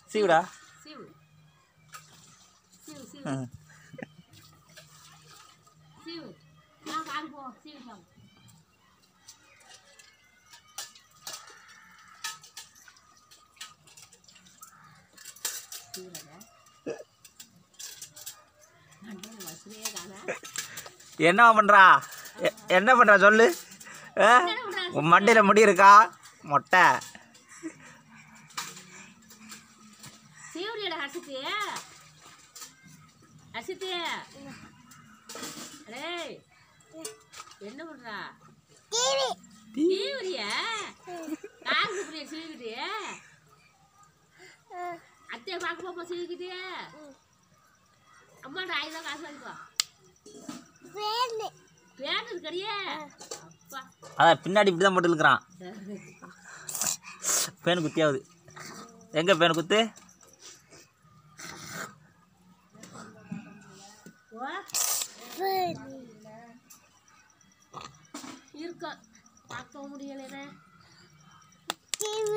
சீவுடா. சீவு சீவு சீவு சீவு. நான் கால் போ சீவு போ. என்ன பண்றா? என்ன பண்றா சொல்லு. உன் மண்டையில முடி இருக்கா? மொட்டை சீவுடியடா ஹர்ஷித்து. ஹர்ஷித்து டேய் என்ன பண்றா? சீவுடியா? காசு புரிய சீவுடி. அத்தையை பார்க்க போப்பா சீவுக்கிட்டே. அம்மாட்ட 1000 காசு வாங்கிக்கோ. பேன் இருக்கடியே. அப்பா அதான் பின்னாடி இப்படி தான் போட்டு இருக்கிறான். பேனு குத்தியாவது. எங்க பேனு குத்து? இருக்க பார்க்க முடியல.